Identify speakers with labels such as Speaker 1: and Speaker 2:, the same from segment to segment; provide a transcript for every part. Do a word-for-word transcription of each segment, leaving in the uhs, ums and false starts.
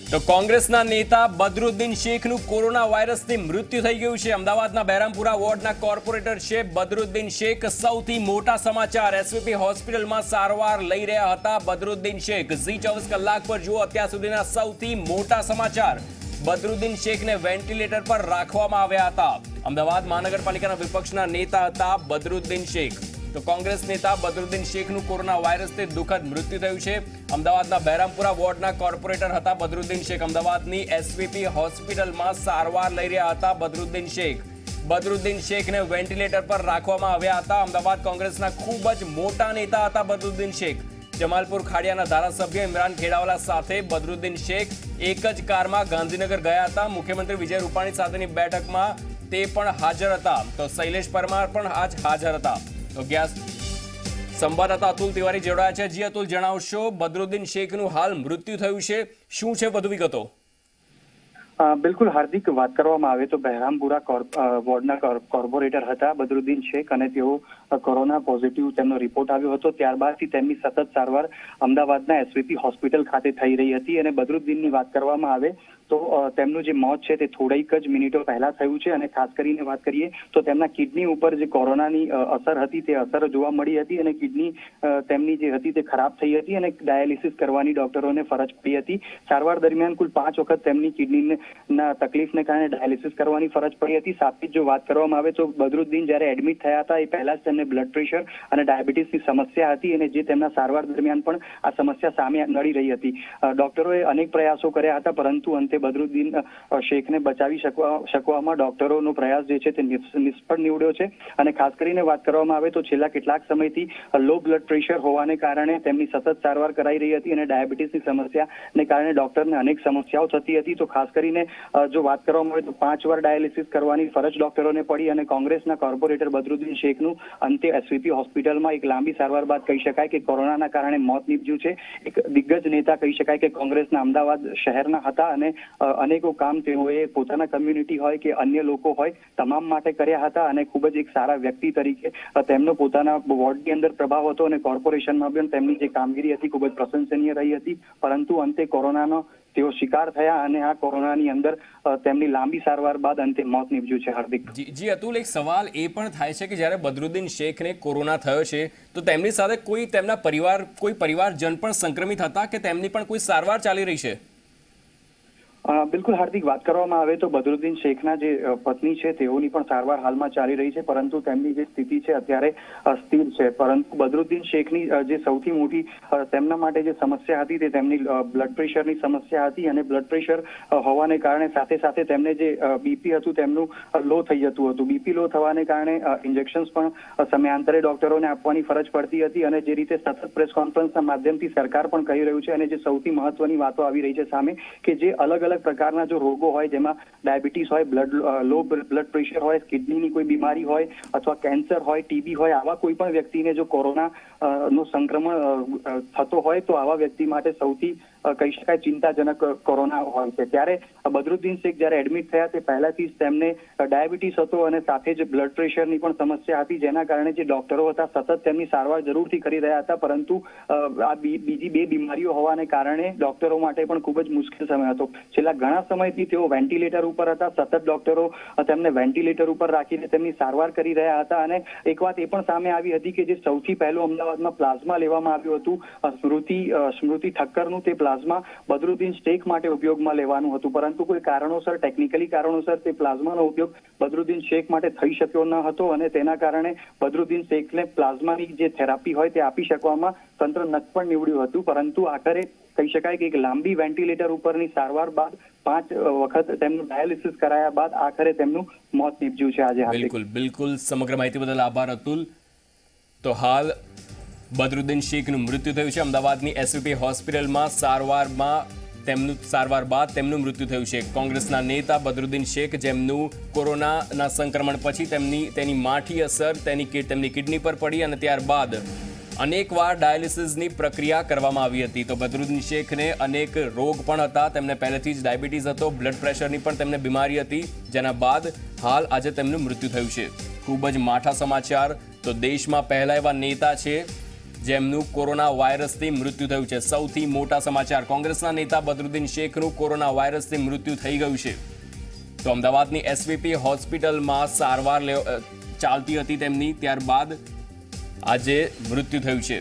Speaker 1: તો કોંગ્રેસના નેતા બદરુદ્દીન શેખનું કોરોના વાયરસથી મૃત્યુ થઈ ગયું છે। અમદાવાદના બહેરામપુરા વોર્ડના કોર્પોરેટર છે બદરુદ્દીન શેખ। સૌથી મોટા સમાચાર, એસવીપી હોસ્પિટલમાં સારવાર લઈ રહ્યા હતા બદરુદ્દીન શેખ। ઝી ચોવીસ કલાક પર જુઓ અત્યાર સુધીના સૌથી મોટા સમાચાર। બદરુદ્દીન શેખને વેન્ટિલેટર પર રાખવામાં આવ્યા હતા। અમદાવાદ મહાનગરપાલિકાના વિપક્ષના નેતા હતા બદરુદ્દીન શેખ। तो कांग्रेस नेता बदरुद्दीन शेखનું कोरोना वायरसથી दुखद मृत्यु થયું છે। અમદાવાદના બહેરામપુરા વોર્ડના કોર્પોરેટર હતા બદરુદ્દીન શેખ। અમદાવાદની એસવીપી હોસ્પિટલમાં સારવાર લઈ રહ્યા હતા બદરુદ્દીન શેખ। બદરુદ્દીન શેખને વેન્ટિલેટર પર રાખવામાં આવ્યા હતા। અમદાવાદ કોંગ્રેસના ખૂબ જ મોટા નેતા હતા બદરુદ્દીન શેખ। જમાલપુર ખાડિયાના ધારાસભ્ય ઇમરાન ખેડાવાલા સાથે બદરુદ્દીન શેખ એક જ કારમાં ગાંધીનગર ગયા હતા। મુખ્યમંત્રી વિજય રૂપાણી સાથેની બેઠકમાં તે પણ હાજર હતા। તો શૈલેષ પરમાર પણ આજ હાજર હતા। तो गैस संवाददाता अतुल तिवारी जोड़ाया है। जी अतुल, जणावशो बदरुद्दीन शेखનું हाल मृत्यु થયું છે, શું છે વધુ વિગતો?
Speaker 2: બિલકુલ હાર્દિક, વાત કરવામાં આવે તો બહેરામપુરા વોર્ડના કોર્પોરેટર હતા બદરુદ્દીન શેખ અને તેઓ કોરોના પોઝિટિવ તેમનો રિપોર્ટ આવ્યો હતો। ત્યારબાદથી તેમની સતત સારવાર અમદાવાદના એસવીપી હોસ્પિટલ ખાતે થઈ રહી હતી અને બદરુદ્દીનની વાત કરવામાં આવે તો તેમનું જે મોત છે તે થોડીક જ મિનિટો પહેલા થયું છે। અને ખાસ કરીને વાત કરીએ તો તેમના કિડની ઉપર જે કોરોનાની અસર હતી તે અસર જોવા મળી હતી અને કિડની તેમની જે હતી તે ખરાબ થઈ હતી અને ડાયાલિસિસ કરવાની ડોક્ટરોને ફરજ પડી હતી। સારવાર દરમિયાન કુલ પાંચ વખત તેમની કિડનીને ના તકલીફને કારણે ડાયાલિસિસ કરવાની ફરજ પડી હતી। સાથે જો વાત કરવામાં આવે તો બદરુદ્દીન જ્યારે એડમિટ થયા હતા એ પહેલા જ તેમને બ્લડ પ્રેશર અને ડાયાબિટીસની સમસ્યા હતી અને જે તેમના સારવાર દરમિયાન પણ આ સમસ્યા સામે નડી રહી હતી। ડોક્ટરોએ અનેક પ્રયાસો કર્યા હતા પરંતુ અંતે બદરુદ્દીન શેખને બચાવી શકવા શકવામાં ડોક્ટરોનો પ્રયાસ જે છે તે નિષ્ફળ નીવડ્યો છે। અને ખાસ કરીને વાત કરવામાં આવે તો છેલ્લા કેટલાક સમયથી લો બ્લડ પ્રેશર હોવાને કારણે તેમની સતત સારવાર કરાઈ રહી હતી અને ડાયાબિટીસની સમસ્યાને કારણે ડોક્ટરને અનેક સમસ્યાઓ થતી હતી। તો ખાસ કરીને જો વાત કરવામાં આવે તો પાંચ વાર ડાયાલિસિસ કરવાની ફરજ ડોક્ટરોને પડી અને કોંગ્રેસના કોર્પોરેટર બદરુદ્દીન શેખનું અંતે એસવીપી હોસ્પિટલમાં એક લાંબી સારવાર બાદ કહી શકાય કે કોરોનાના કારણે મોત નીપજ્યું છે। એક દિગ્ગજ નેતા કહી શકાય કે કોંગ્રેસના અમદાવાદ શહેરના હતા અને અનેકો કામ તેઓએ પોતાના કમ્યુનિટી હોય કે અન્ય લોકો હોય તમામ માટે કર્યા હતા અને ખૂબ જ એક સારા વ્યક્તિ તરીકે તેમનો પોતાના વોર્ડની અંદર પ્રભાવ હતો અને કોર્પોરેશનમાં પણ તેમની જે કામગીરી હતી ખૂબ જ પ્રશંસનીય રહી હતી। પરંતુ અંતે કોરોનાનો તેઓ શિકાર થયા અને આ કોરોનાની અંદર તેમની લાંબી સારવાર બાદ અંતે મોત નીપજ્યું છે। હાર્દિક
Speaker 1: જી અતુલ, એક સવાલ એ પણ થાય છે કે જ્યારે બદરુદ્દીન શેખને કોરોના થયો છે તો તેમની સાથે કોઈ તેમના પરિવાર કોઈ પરિવારજન પણ સંક્રમિત હતા કે તેમની પણ કોઈ સારવાર ચાલી રહી છે?
Speaker 2: બિલકુલ હાર્દિક, વાત કરવામાં આવે તો બદરુદ્દીન શેખના જે પત્ની છે તેઓની પણ સારવાર હાલમાં ચાલી રહી છે પરંતુ તેમની જે સ્થિતિ છે અત્યારે સ્થિર છે। પરંતુ બદરુદ્દીન શેખની જે સૌથી મોટી તેમના માટે જે સમસ્યા હતી તે તેમની બ્લડ પ્રેશરની સમસ્યા હતી અને બ્લડ પ્રેશર હોવાને કારણે સાથે સાથે તેમને જે બીપી હતું તેમનું લો થઈ જતું હતું। બીપી લો થવાને કારણે ઇન્જેક્શન્સ પણ સમયાંતરે ડોક્ટરોને આપવાની ફરજ પડતી હતી અને જે રીતે સતત પ્રેસ કોન્ફરન્સના માધ્યમથી સરકાર પણ કહી રહ્યું છે અને જે સૌથી મહત્વની વાતો આવી રહી છે સામે કે જે અલગ અલગ પ્રકારના જો રોગો હોય જેમાં ડાયાબિટીસ હોય, બ્લડ લો બ્લડ પ્રેશર હોય, કિડનીની કોઈ બીમારી હોય અથવા કેન્સર હોય, ટીબી હોય, આવા કોઈ પણ વ્યક્તિને જો કોરોના નું સંક્રમણ થતો હોય તો આવા વ્યક્તિ માટે સૌથી કહી શકાય ચિંતાજનક કોરોના હોય છે। ત્યારે બદરુદ્દીન શેખ જ્યારે એડમિટ થયા તે પહેલાથી જ તેમને ડાયાબિટીસ હતો અને સાથે જ બ્લડ પ્રેશરની પણ સમસ્યા હતી જેના કારણે જે ડોક્ટરો હતા સતત તેમની સારવાર જરૂરથી કરી રહ્યા હતા પરંતુ આ બીજી બે બીમારીઓ હોવાને કારણે ડોક્ટરો માટે પણ ખૂબ જ મુશ્કેલ સમય હતો। છેલ્લા ઘણા સમયથી તેઓ વેન્ટિલેટર ઉપર હતા, સતત ડોક્ટરો તેમને વેન્ટિલેટર ઉપર રાખીને તેમની સારવાર કરી રહ્યા હતા અને એક વાત એ પણ સામે આવી હતી કે જે સૌથી પહેલું અમદાવાદમાં પ્લાઝમા લેવામાં આવ્યું હતું સ્મૃતિ સ્મૃતિ ઠક્કરનું, તે પ્લાઝમા બદરુદ્દીન શેખ માટે ઉપયોગમાં લેવાનું હતું પરંતુ કોઈ કારણોસર ટેકનિકલી કારણોસર તે પ્લાઝમાનો ઉપયોગ બદરુદ્દીન શેખ માટે થઈ શક્યો ન હતો અને તેના કારણે બદરુદ્દીન શેખને પ્લાઝમાની જે થેરાપી હોય તે આપી શકવામાં તંત્ર નક્કર નીવડ્યું હતું। પરંતુ આખરે કહી શકાય કે એક લાંબી વેન્ટિલેટર ઉપરની સારવાર બાદ પાંચ વખત તેમનું ડાયાલિસિસ કરાયા બાદ આખરે તેમનું મોત નીપજ્યું છે આજે।
Speaker 1: બિલકુલ બિલકુલ, સમગ્ર માહિતી બદલ આભાર અતુલ। તો હાલ બદરુદ્દીન શેખનું મૃત્યુ થયું છે। અમદાવાદની એસવીપી હોસ્પિટલમાં સારવારમાં તેમનું સારવાર બાદ તેમનું મૃત્યુ થયું છે। કોંગ્રેસના નેતા બદરુદ્દીન શેખ જેમનું કોરોનાના સંક્રમણ પછી તેમની તેની માઠી અસર તેની તેમની કિડની પર પડી અને ત્યારબાદ અનેકવાર ડાયાલિસિસની પ્રક્રિયા કરવામાં આવી હતી। તો બદરુદ્દીન શેખને અનેક રોગ પણ હતા, તેમને પહેલેથી જ ડાયાબિટીસ હતો, બ્લડ પ્રેશરની પણ તેમને બીમારી હતી જેના બાદ હાલ આજે તેમનું મૃત્યુ થયું છે। ખૂબ જ માઠા સમાચાર। તો દેશમાં પહેલા એવા નેતા છે જેમનું કોરોના વાયરસથી મૃત્યુ થયું છે। સૌથી મોટા સમાચાર, કોંગ્રેસના નેતા બદરુદ્દીન શેખનું કોરોના વાયરસથી મૃત્યુ થઈ ગયું છે। તો અમદાવાદની એસવીપી હોસ્પિટલમાં સારવાર ચાલતી હતી તેમની, ત્યારબાદ આજે મૃત્યુ થયું છે।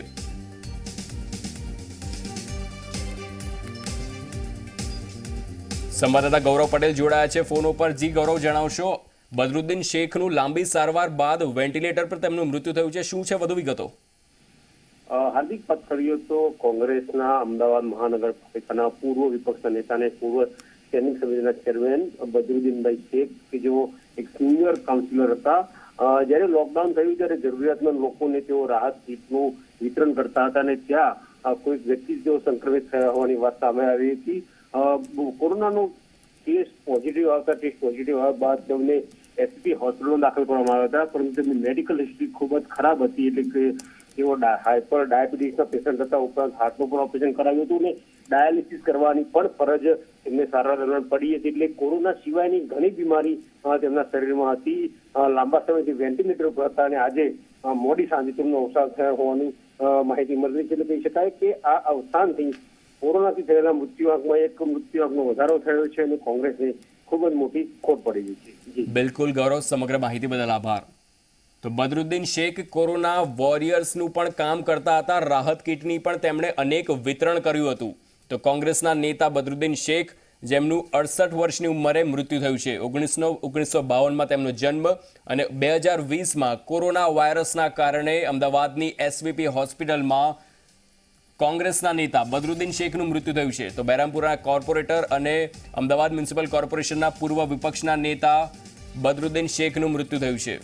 Speaker 1: સંવાદદાતા ગૌરવ પટેલ જોડાયા છે ફોન ઉપર। જી ગૌરવ, જણાવશો, બદરુદ્દીન શેખનું લાંબી સારવાર બાદ વેન્ટિલેટર પર તેમનું મૃત્યુ થયું છે, શું છે વધુ વિગતો?
Speaker 3: હાર્દિક, વાત કરીએ તો કોંગ્રેસના અમદાવાદ મહાનગરપાલિકાના પૂર્વ વિપક્ષના નેતા અને પૂર્વ સ્ટેન્ડિંગ સમિતિના ચેરમેન બદરુદ્દીનભાઈ શેખ, કે જેઓ એક સિનિયર કાઉન્સિલર હતા, જ્યારે લોકડાઉન થયું ત્યારે જરૂરિયાતમંદ લોકોને તેઓ રાહત કીટનું વિતરણ કરતા હતા અને ત્યાં કોઈ વ્યક્તિ તેઓ સંક્રમિત થયા હોવાની વાત સામે આવી હતી। કોરોનાનો ટેસ્ટ પોઝિટિવ આવતા ટેસ્ટ પોઝિટિવ આવ્યા બાદ તેમને એસપી હોસ્પિટલમાં દાખલ કરવામાં આવ્યા હતા, પરંતુ તેમની મેડિકલ હિસ્ટ્રી ખૂબ જ ખરાબ હતી, એટલે કે તેઓ હાઇપર ડાયાબિટીસના પેશન્ટ હતા, ઉપરાંત હાર્ટનું પણ ઓપરેશન કરાવ્યું હતું અને ડાયાલિસિસ કરવાની પણ ફરજ તેમને સારવાર દરમિયાન પડી હતી। એટલે કોરોના સિવાયની ઘણી બીમારી તેમના શરીરમાં હતી, લાંબા સમયથી વેન્ટિલેટર પર હતા અને આજે મોડી સાંજે તેમનો અવસાન થયો હોવાની માહિતી મળી છે। એટલે કહી શકાય કે આ અવસાનથી કોરોનાથી થયેલા મૃત્યુઆંકમાં એક મૃત્યુઆંકનો વધારો થયો છે અને કોંગ્રેસને ખૂબ જ મોટી ખોટ પડી ગઈ છે।
Speaker 1: બિલકુલ ગૌરવ, સમગ્ર માહિતી બદલ આભાર। તો બદરુદ્દીન શેખ કોરોના વોરિયર્સનું પણ કામ કરતા હતા, રાહત કીટની પણ તેમણે અનેક વિતરણ કર્યું હતું। તો કોંગ્રેસના નેતા બદરુદ્દીન શેખ, જેમનું અડસઠ વર્ષની ઉંમરે મૃત્યુ થયું છે। ઓગણીસો ઓગણીસો બાવનમાં તેમનો જન્મ અને બે હજાર વીસમાં કોરોના વાયરસના કારણે અમદાવાદની એસવીપી હોસ્પિટલમાં કોંગ્રેસના નેતા બદરુદ્દીન શેખનું મૃત્યુ થયું છે। તો બહેરામપુરના કોર્પોરેટર અને અમદાવાદ મ્યુનિસિપલ કોર્પોરેશનના પૂર્વ વિપક્ષના નેતા બદરુદ્દીન શેખનું મૃત્યુ થયું છે।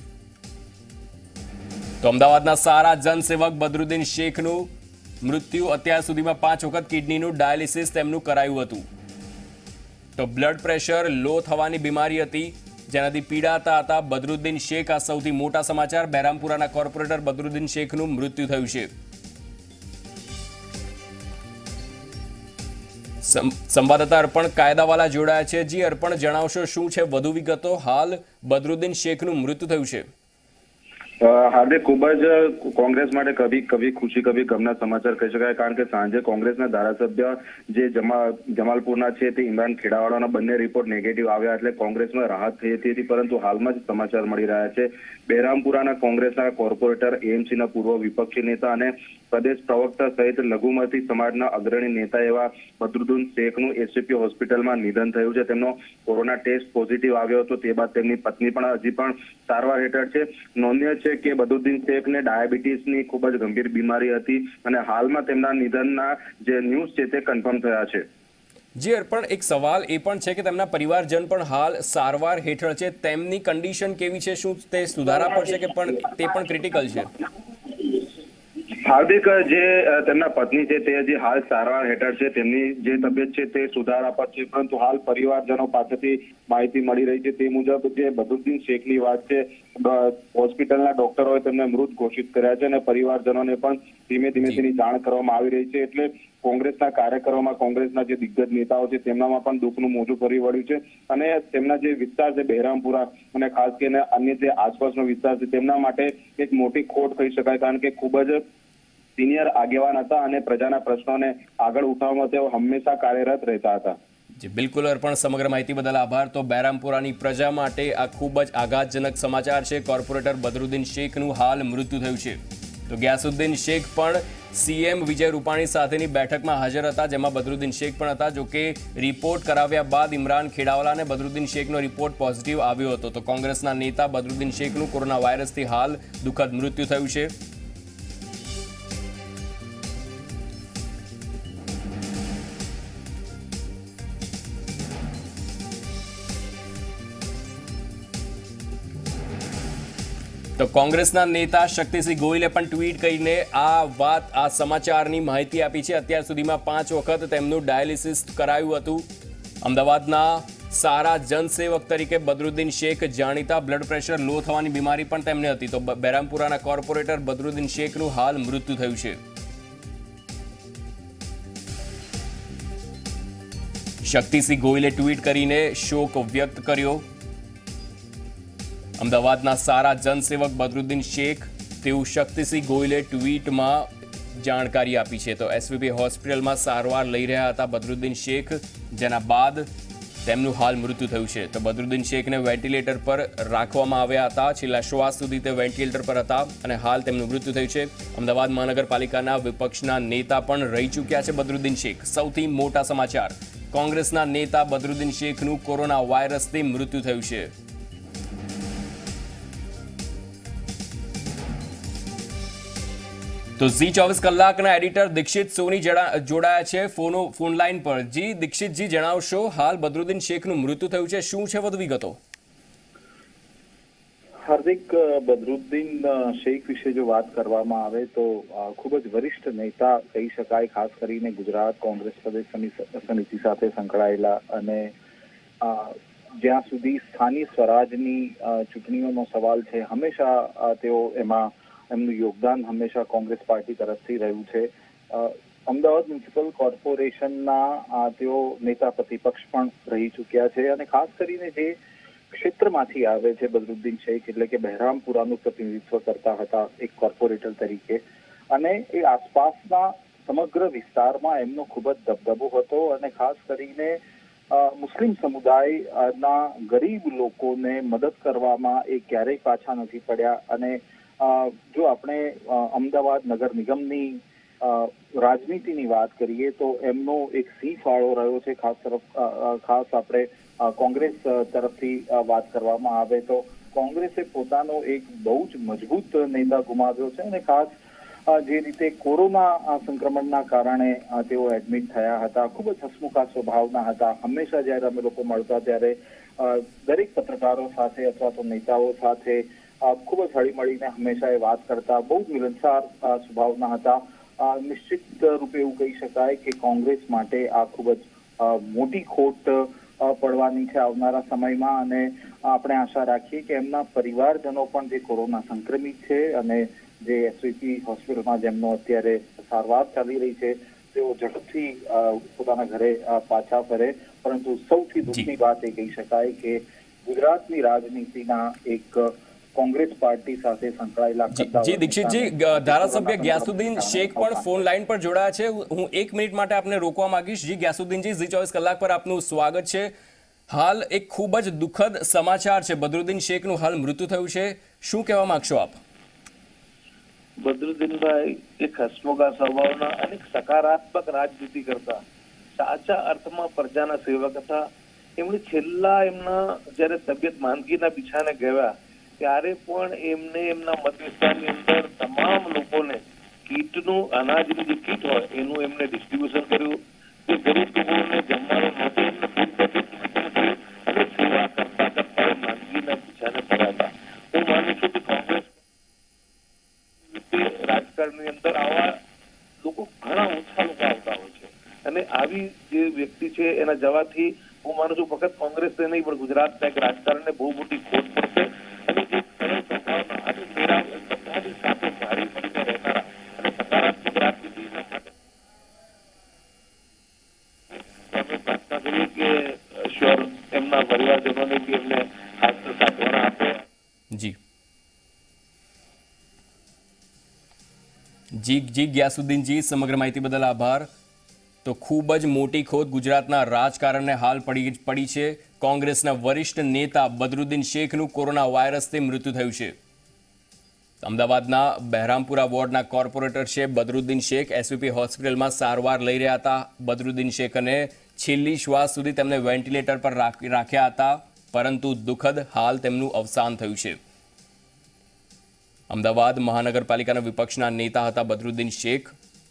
Speaker 1: તો અમદાવાદના સારા જનસેવક બદરુદ્દીન શેખનું મૃત્યુ, અત્યાર સુધીમાં પાંચ વખત કિડનીનું ડાયાલિસિસ તેમનું કરાયું હતું। તો બ્લડ પ્રેશર લો થવાની બીમારી હતી, જેનાથી પીડાતા હતા બદરુદ્દીન શેખ। આ સૌથી મોટા સમાચાર, બહેરામપુરાના કોર્પોરેટર બદરુદ્દીન શેખનું મૃત્યુ થયું છે। સંવાદદાતા અર્પણ કાયદાવાલા જોડાયા છે। જી અર્પણ, જણાવશો શું છે વધુ વિગતો? હાલ બદરુદ્દીન શેખનું મૃત્યુ થયું છે।
Speaker 4: હાર્દિક, ખૂબ જ કોંગ્રેસ માટે કભી કભી ખુશી કભી ગમના સમાચાર કહી શકાય, કારણ કે સાંજે કોંગ્રેસના ધારાસભ્ય જે જમાલપુરના છે તે ઇમરાન ખેડાવાળાના બંને રિપોર્ટ નેગેટિવ આવ્યા એટલે કોંગ્રેસમાં રાહત થઈ હતી, પરંતુ હાલમાં જ સમાચાર મળી રહ્યા છે બહેરામપુરાના કોંગ્રેસના કોર્પોરેટર, એએમસીના પૂર્વ વિપક્ષી નેતા અને પ્રદેશ પ્રવક્તા સહિત લઘુમતી સમાજના અગ્રણી નેતા એવા બદરુદ્દીન શેખનું એસવીપી હોસ્પિટલમાં નિધન થયું છે। તેમનો કોરોના ટેસ્ટ પોઝિટિવ આવ્યો હતો, તે બાદ તેમની પત્ની પણ હજી પણ સારવાર હેઠળ છે। નોંધનીય છે કે બદરુદ્દીન શેખને ડાયાબિટીસની ખૂબ જ ગંભીર બીમારી હતી અને હાલમાં તેમના નિધનના જે ન્યૂઝ છે તે કન્ફર્મ થયા છે।
Speaker 1: જી અર્પણ, એક સવાલ એ પણ છે કે તેમના પરિવારજન પણ હાલ સારવાર હેઠળ છે, તેમની કન્ડિશન કેવી છે? શું તે સુધારા પર છે કે પણ તે પણ ક્રિટિકલ છે?
Speaker 4: હાર્દિક, જે તેમના પત્ની છે તે હજી હાલ સારવાર હેઠળ છે, તેમની જે તબિયત છે તે સુધારા પર છે, પરંતુ હાલ પરિવારજનો પાસેથી માહિતી મળી રહી છે તે મુજબ જે બદરુદ્દીન શેખની વાત છે, હોસ્પિટલના ડોક્ટરોએ તેમને મૃત ઘોષિત કર્યા છે અને પરિવારજનોને પણ ધીમે ધીમે તેની જાણ કરવામાં આવી રહી છે। એટલે કોંગ્રેસના કાર્યકરોમાં, કોંગ્રેસના જે દિગ્ગજ નેતાઓ છે તેમનામાં પણ દુઃખનું મોજું ફરી વળ્યું છે અને તેમના જે વિસ્તાર છે બહેરામપુરા અને ખાસ કરીને અન્ય જે આસપાસનો વિસ્તાર છે તેમના માટે એક મોટી ખોટ કહી શકાય, કારણ કે ખૂબ જ સિનિયર આગેવાન હતા અને પ્રજાના પ્રશ્નોને આગળ ઉઠાવવામાં તેઓ હંમેશા કાર્યરત રહેતા હતા।
Speaker 1: જી બિલકુલ અર્પણ, સમગ્ર માહિતી બદલ આભાર। તો બહેરામપુરાની પ્રજા માટે આ ખૂબ જ આઘાતજનક સમાચાર છે। કોર્પોરેટર બદરુદ્દીન શેખનું હાલ મૃત્યુ થયું છે। તો ગયાસુદ્દીન શેખ પણ સીએમ વિજય રૂપાણી સાથેની બેઠકમાં હાજર હતા, જેમાં બદરુદ્દીન શેખ પણ હતા। જો કે રિપોર્ટ કરાવ્યા બાદ ઇમરાન ખેડાવાલા અને બદરુદ્દીન શેખનો રિપોર્ટ પોઝિટિવ આવ્યો હતો। તો કોંગ્રેસના નેતા બદરુદ્દીન શેખનું કોરોના વાયરસથી હાલ દુઃખદ મૃત્યુ થયું છે। તો કોંગ્રેસના નેતા શક્તિસિંહ ગોહિલે પણ ટ્વીટ કરીને આ વાત, આ સમાચારની માહિતી આપી છે। અત્યાર સુધીમાં પાંચ વખત તેમનું ડાયાલિસિસ કરાયું હતું। અમદાવાદના સારા જનસેવક તરીકે બદરુદ્દીન શેખ જાણીતા, બ્લડ પ્રેશર લો થવાની બીમારી પણ તેમને હતી। તો બહેરામપુરાના કોર્પોરેટર બદરુદ્દીન શેખનું હાલ મૃત્યુ થયું છે। શક્તિસિંહ ગોહિલે ટ્વીટ કરીને શોક વ્યક્ત કર્યો। અમદાવાદના સારા જનસેવક બદરુદ્દીન શેખ, તેવું શક્તિસિંહ ગોહિલે ટ્વીટમાં જાણકારી આપી છે. તો એસવીપી હોસ્પિટલમાં સારવાર લઈ રહ્યા હતા બદરુદ્દીન શેખ, જેના બાદ તેમનું હાલ મૃત્યુ થયું છે. તો બદરુદ્દીન શેખને વેન્ટિલેટર પર રાખવામાં આવ્યા હતા. છેલ્લા શ્વાસ સુધી તે વેન્ટિલેટર પર હતા અને હાલ તેમનું મૃત્યુ થયું છે. અમદાવાદ મહાનગરપાલિકાના વિપક્ષના નેતા પણ રહી ચૂક્યા છે બદરુદ્દીન શેખ. સૌથી મોટા સમાચાર, કોંગ્રેસના નેતા બદરુદ્દીન શેખનું કોરોના વાયરસથી મૃત્યુ થયું છે. તો ઝી ચોવીસ કલાકના એડિટર દીક્ષિત સોની જોડાયા છે ફોનો ફોન લાઈન પર. જી દીક્ષિતજી, જણાવશો હાલ બદરુદ્દીન શેખનું મૃત્યુ થયું છે, શું છે વધુ વિગતો?
Speaker 5: હાર્દિક, બદરુદ્દીન શેખ વિશે જો વાત કરવામાં આવે તો ખૂબ જ વરિષ્ઠ નેતા કહી શકાય, ખાસ કરીને ગુજરાત કોંગ્રેસ પ્રદેશ સમિતિ સાથે સંકળાયેલા, અને જ્યાં સુધી સ્થાનિક સ્વરાજની ચૂંટણીઓનો સવાલ છે, હંમેશા તેઓ એમાં એમનું યોગદાન હંમેશા કોંગ્રેસ પાર્ટી તરફથી રહ્યું છે. અમદાવાદ મ્યુનિસિપલ કોર્પોરેશનના તેઓ નેતા પ્રતિપક્ષ પણ રહી ચૂક્યા છે, અને ખાસ કરીને જે ક્ષેત્રમાંથી આવે છે બદરુદ્દીન શેખ, એટલે કે બહેરામપુરાનું પ્રતિનિધિત્વ કરતા હતા એક કોર્પોરેટર તરીકે, અને એ આસપાસના સમગ્ર વિસ્તારમાં એમનો ખૂબ જ દબદબો હતો, અને ખાસ કરીને મુસ્લિમ સમુદાયના ગરીબ લોકોને મદદ કરવામાં એ ક્યારેય પાછા નથી પડ્યા. અને જો આપણે અમદાવાદ નગર નિગમની રાજનીતિની વાત કરીએ તો એમનો એક સિંહ ફાળો રહ્યો છે. ખાસ તરફ ખાસ આપણે કોંગ્રેસ તરફથી વાત કરવામાં આવે તો કોંગ્રેસે પોતાનો એક બહુ જ મજબૂત નેતા ગુમાવ્યો છે, અને ખાસ જે રીતે કોરોના સંક્રમણના કારણે તેઓ એડમિટ થયા હતા, ખૂબ જ હસમુખા સ્વભાવના હતા. હંમેશા જ્યારે અમે લોકો મળતા ત્યારે દરેક પત્રકારો સાથે અથવા તો નેતાઓ સાથે ખૂબ જ હળીમળીને હંમેશા એ વાત કરતા, બહુ જ મિલનસાર સ્વભાવના હતા. નિશ્ચિત રૂપે એવું કહી શકાય કે કોંગ્રેસ માટે આ ખૂબ જ મોટી ખોટ પડવાની છે આવનારા સમયમાં, અને આપણે આશા રાખીએ કે એમના પરિવારજનો પણ જે કોરોના સંક્રમિત છે અને જે એસવીપી હોસ્પિટલમાં જેમનો અત્યારે સારવાર ચાલી રહી છે, તેઓ ઝડપથી પોતાના ઘરે પાછા ફરે. પરંતુ સૌથી દુઃખની વાત એ કહી શકાય કે ગુજરાતની રાજનીતિના એક કોંગ્રેસ પાર્ટી સાથે સંકળાયેલા
Speaker 1: જી દીક્ષિતજી, ધારાસભ્ય ગ્યાસુદ્દીન શેખ પણ ફોન લાઈન પર જોડાયા છે. હું એક મિનિટ માટે આપને રોકવા માંગીશ. જી ગ્યાસુદ્દીનજી, ઝી ચોવીસ કલાક પર આપનું સ્વાગત છે. હાલ એક ખૂબ જ દુઃખદ સમાચાર છે, બદરુદ્દીન શેખનું હાલ મૃત્યુ થયું છે, શું કહેવા માંગશો આપ?
Speaker 6: બદરુદ્દીનભાઈ એક હસમુખા સ્વભાવના અને સકારાત્મક રાજનીતિ કરતા, સાચા અર્થમાં પ્રજાના સેવક હતા. એમણે છેલ્લા એમના જયારે તબિયત માંદગીના બિછાને ગયા ત્યારે પણ એમને એમના મત વિસ્તારની અંદર તમામ લોકોને કીટનું, અનાજની જે કીટ હોય એનું એમને ડિસ્ટ્રીબ્યુશન કર્યું. જે ગરીબ લોકોને જમવાનું નહોતું એમને ફૂડ પેકેટ અને સેવા કરતા કરતા માંદગીના બિછાને પડ્યા હતા. હું માનું છું કે કોંગ્રેસ રાજકારણની અંદર આવા લોકો ઘણા ઓછા લોકો આવતા હોય છે, અને આવી જે વ્યક્તિ છે એના જવાથી હું માનું છું ફક્ત કોંગ્રેસને નહીં પણ ગુજરાતના એક રાજકારણને બહુ મોટી ખોટ પડશે. અને જે સરળ સ્વભાવના અને મેરા બધાની સાથે ભારી મળીને રહેનારા અને સકારાત્મક રાજનીતિના માટે અમે પ્રાર્થના કરીએ કે શ્યોર એમના પરિવારજનોને બી એમને ખાસ સાંત્વના આપે.
Speaker 1: જી જી જી ગ્યાસુદ્દીનજી, સમગ્ર માહિતી બદલ આભાર. તો ખૂબ જ મોટી ખોટ ગુજરાતના રાજકારણને હાલ પડી પડી છે. કોંગ્રેસના વરિષ્ઠ નેતા બદરુદ્દીન શેખનું કોરોના વાયરસથી મૃત્યુ થયું છે. અમદાવાદના બહેરામપુરા વોર્ડના કોર્પોરેટર છે બદરુદ્દીન શેખ, એસવીપી હોસ્પિટલમાં સારવાર લઈ રહ્યા હતા. બદરુદ્દીન શેખ અને છેલ્લી શ્વાસ સુધી તેમને વેન્ટિલેટર પર રાખ્યા હતા, પરંતુ દુઃખદ હાલ તેમનું અવસાન થયું છે. અમદાવાદ મહાનગરપાલિકાના વિપક્ષના નેતા હતા બદરુદ્દીન શેખ.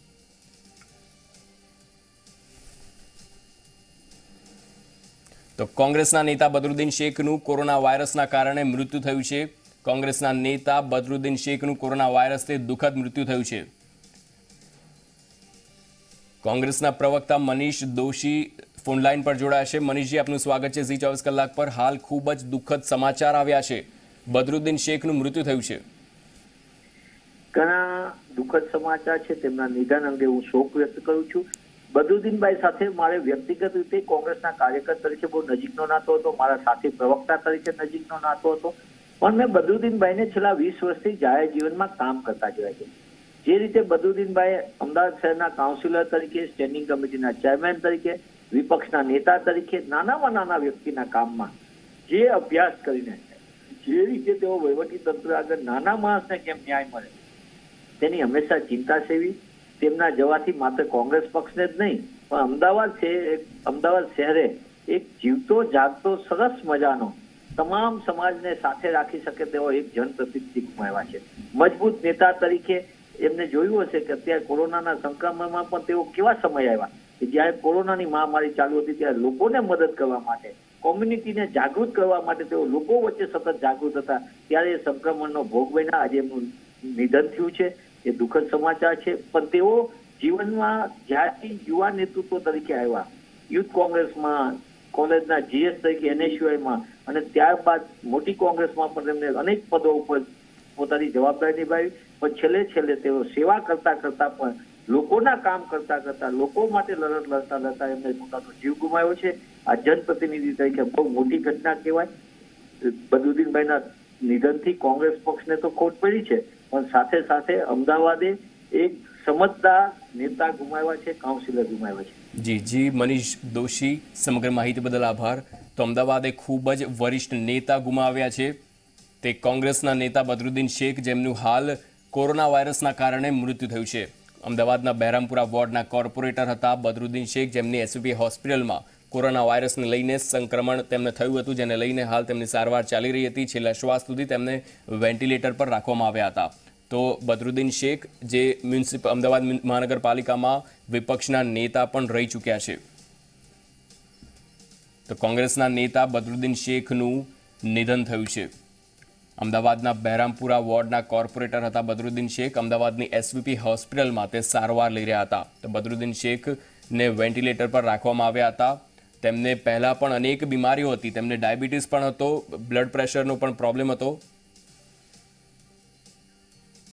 Speaker 1: તો કોંગ્રેસના નેતા બદરુદ્દીન શેખનું કોરોના વાયરસના કારણે મૃત્યુ થયું છે. કોંગ્રેસના નેતા બદરુદ્દીન શેખનું કોરોના વાયરસથી દુઃખદ મૃત્યુ થયું છે. કોંગ્રેસના પ્રવક્તા મનીષ દોશી ફોનલાઈન પર જોડાયા છે. મનીષજી, આપનું સ્વાગત છે ઝી ચોવીસ કલાક પર. હાલ ખૂબ જ દુઃખદ સમાચાર આવ્યા છે, બદરુદ્દીન શેખનું મૃત્યુ થયું છે.
Speaker 7: ઘણા દુઃખદ સમાચાર છે. તેમના નિધન અંગે હું શોક વ્યક્ત કરું છું. બદરુદ્દીનભાઈ સાથે મારે વ્યક્તિગત રીતે કોંગ્રેસના કાર્યકર તરીકે બહુ નજીકનો નાતો હતો, મારા સાથી પ્રવક્તા તરીકે નજીકનો નાતો હતો, પણ મેં બદરુદ્દીનભાઈને છેલ્લા વીસ વર્ષથી જાહેર જીવનમાં કામ કરતા જોયા છે. જે રીતે બદરુદ્દીનભાઈ અમદાવાદ શહેરના કાઉન્સિલર તરીકે, સ્ટેન્ડિંગ કમિટીના ચેરમેન તરીકે, વિપક્ષના નેતા તરીકે નાનામાં નાના વ્યક્તિના કામમાં જે અભ્યાસ કરીને જે રીતે તેઓ વહીવટી તંત્ર આગળ નાના માણસને કેમ ન્યાય મળે તેની હંમેશા ચિંતા સેવી. તેમના જવાથી માત્ર કોંગ્રેસ પક્ષને જ નહીં પણ અમદાવાદ છે અમદાવાદ શહેરે એક જીવતો જાગતો સરસ મજાનો તમામ સમાજને સાથે રાખી શકે તેવો એક જનપ્રતિનિધિ ગુમાવ્યા છે. મજબૂત નેતા તરીકે એમને જોયું હશે કે અત્યારે કોરોનાના સંક્રમણમાં પણ તેઓ કેવા સમય આવ્યા કે જ્યારે કોરોનાની મહામારી ચાલુ હતી ત્યારે લોકોને મદદ કરવા માટે, કોમ્યુનિટીને જાગૃત કરવા માટે તેઓ લોકો વચ્ચે સતત જાગૃત હતા. ત્યારે એ સંક્રમણનો ભોગ બન્યા. આજે એમનું નિધન થયું છે, એ દુઃખદ સમાચાર છે. પણ તેઓ જીવનમાં જ્યારથી યુવા નેતૃત્વ તરીકે આવ્યા, યુથ કોંગ્રેસમાં, કોલેજના જીએસ તરીકે એનએસયુઆઈમાં અને ત્યારબાદ મોટી કોંગ્રેસમાં પણ તેમને અનેક પદો ઉપર પોતાની જવાબદારી નિભાવી. પણ છેલ્લે છેલ્લે તેઓ સેવા કરતા કરતા પણ લોકોના કામ કરતા કરતા લોકો માટે લડત લડતા લડતા એમને પોતાનો જીવ ગુમાવ્યો છે. આ જનપ્રતિનિધિ તરીકે બહુ મોટી ઘટના કહેવાય. બદરુદ્દીનભાઈના નિધનથી કોંગ્રેસ પક્ષને તો ખોટ પડી છે પણ સાથે સાથે અમદાવાદે એક સમજદાર નેતા ગુમાવ્યા છે, કાઉન્સિલર ગુમાવ્યા છે.
Speaker 1: જી જી મનીષ દોશી, સમગ્ર માહિતી બદલ આભાર. તો અમદાવાદે ખૂબ જ વરિષ્ઠ નેતા ગુમાવ્યા છે. તે કોંગ્રેસના નેતા બદરુદ્દીન શેખ, જેમનું હાલ કોરોના વાયરસના કારણે મૃત્યુ થયું છે. અમદાવાદના બહેરામપુરા વોર્ડના કોર્પોરેટર હતા બદરુદ્દીન શેખ, જેમની એસવીપી હોસ્પિટલમાં કોરોના વાયરસને લઈને સંક્રમણ તેમને થયું હતું, જેને લઈને હાલ તેમની સારવાર ચાલી રહી હતી. છેલ્લા શ્વાસ સુધી તેમને વેન્ટિલેટર પર રાખવામાં આવ્યા હતા. તો બદરુદ્દીન શેખ જે મ્યુનિસિપલ અમદાવાદ મહાનગરપાલિકામાં વિપક્ષના નેતા પણ રહી ચૂક્યા છે. તો કોંગ્રેસના નેતા બદરુદ્દીન શેખનું નિધન થયું છે. અમદાવાદના બહેરામપુરા વોર્ડના કોર્પોરેટર હતા બદરુદ્દીન શેખ. અમદાવાદની એસવીપી હોસ્પિટલમાં તે સારવાર લઈ રહ્યા હતા. તો બદરુદ્દીન શેખને વેન્ટિલેટર પર રાખવામાં આવ્યા હતા. તેમને પહેલાં પણ અનેક બીમારીઓ હતી. તેમને ડાયાબિટીસ પણ હતો, બ્લડ પ્રેશરનો પણ પ્રોબ્લેમ હતો.